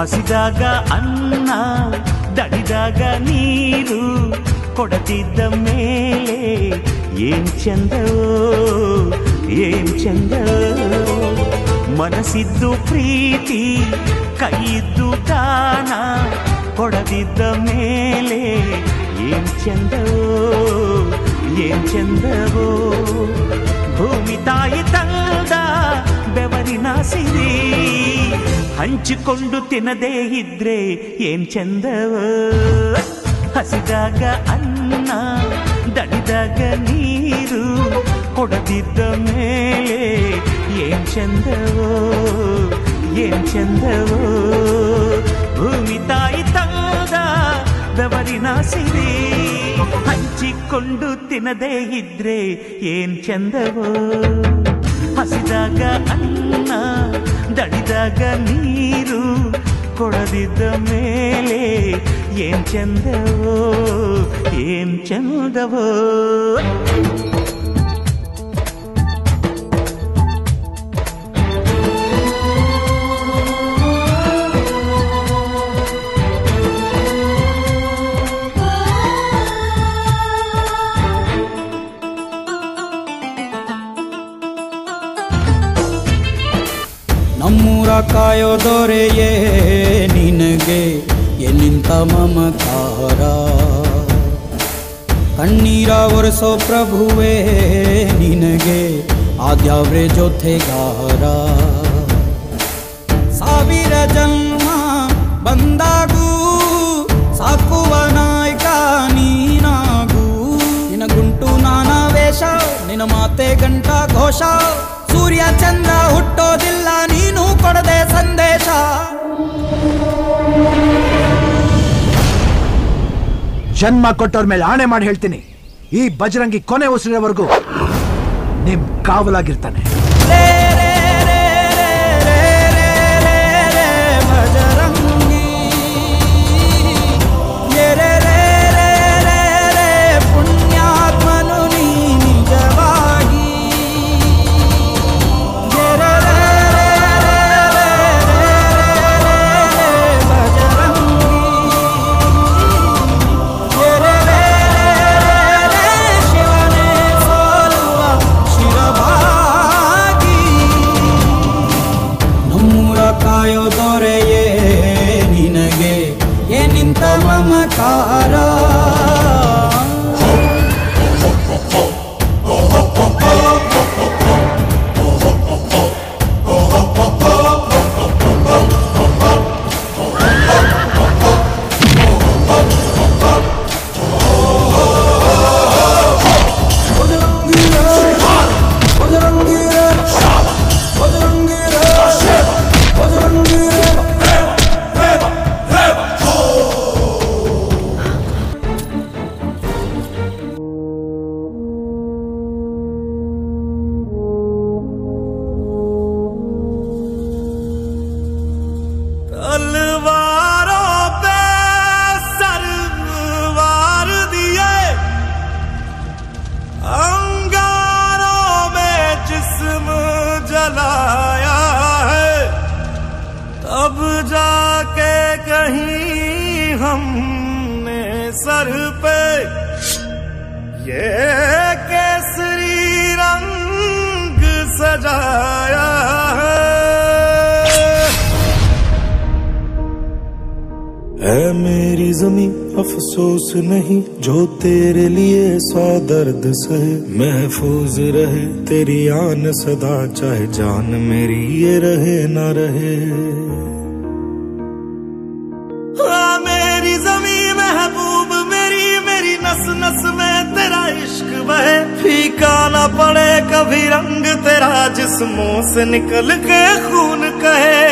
ಹಸಿದಾಗ ಅನ್ನ ದಡಿದಾಗ ನೀರು ಕೊಡದಿದ್ದ ಮೇಲೆ ಏನ್ ಚಂದವೋ ಏನ್ ಚಂದವೋ. ಮನಸ್ಸಿದ್ದು ಪ್ರೀತಿ ಕೈಯಿದ್ದು ದಾನ ಕೊಡದಿದ್ದ ಮೇಲೆ ಏನ್ ಚಂದವೋ ಏನ್ ಚಂದವೋ. ಭೂಮಿ ತಾಯಿ ತಂದ ಬೆವರಿನ ಸಿರಿ ಹಂಚಿಕೊಂಡು ತಿನ್ನದೇ ಇದ್ರೆ ಏನ್ ಚಂದವೋ. ಹಸಿದಾಗ ಅನ್ನ ದಡಿದಾಗ ನೀರು ಕೊಡದಿದ್ದ ಮೇಲೆ ಏನ್ ಚಂದವೋ ಏನ್ ಚಂದವೋ. ಭೂಮಿ ತಾಯಿ ತಂದ ಬೆವರಿನ ಸಿರಿ ಹಂಚಿಕೊಂಡು ತಿನ್ನದೇ ಇದ್ರೆ ಏನ್ ಚಂದವೋ. ಹಸಿದಾಗ ಅನ್ನ ದಡಿದಾಗ ನೀರು ಕೊಡದಿದ್ದ ಮೇಲೆ ಏನ್ ಚಂದವೋ ಏನ್ ಚಂದವೋ. ನಮ್ಮೂರ ಕಾಯೋ ದೊರೆಯೇ ನಿನಗೆ ಎನ್ನಿಂತ ಮಮಕಾರ. ಕಣ್ಣೀರ ಒರೆಸೋ ಪ್ರಭುವೇ ನಿನಗೆ ಆದ್ಯಾವ್ರೆ ಜೊತೆಗಾರ. ಸಾವಿರ ಜನ್ಮ ಬಂದಾಗೂ ಸಾಕುವ ನಾಯಕ ನೀನಾಗೂ. ನಿನ ಗುಂಟು ನಾನಾ ವೇಷ ನಿನ ಮಾತೆ ಗಂಟ ಘೋಷ. ಸೂರ್ಯ ಚಂದ್ರ ಹುಟ್ಟೋದಿಲ್ಲ ನೀನು ಕೊಡದೆ ಸಂದೇಶ. ಜನ್ಮ ಕೊಟ್ಟವ್ರ ಮೇಲೆ ಆಣೆ ಮಾಡಿ ಹೇಳ್ತೀನಿ, ಈ ಬಜರಂಗಿ ಕೊನೆ ಉಸಿರಿನವರೆಗೂ ನಿಮ್ ಕಾವಲಾಗಿರ್ತಾನೆ. सर पे ये केसरी रंग सजाया है मेरी ज़मीं अफसोस नहीं जो तेरे लिए सौ दर्द सहे महफूज रहे तेरी आन सदा चाहे जान मेरी ये रहे ना रहे मेरी ज़मीं महबूब मेरी मेरी नस नस में तेरा इश्क बहे फीका ना पड़े कभी रंग तेरा जिस्मों से निकल के खून कहे